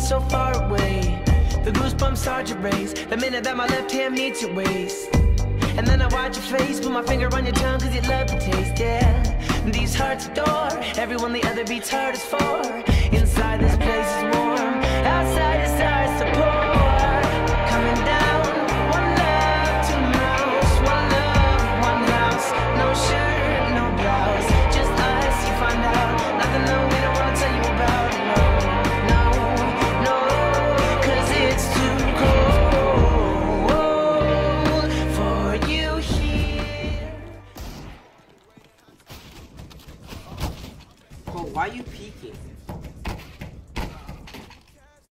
so far away. The goosebumps start to raise the minute that my left hand meets your waist. And then I watch your face, put my finger on your tongue, cause you love the taste, yeah. These hearts adore everyone the other beats hardest for. Inside this place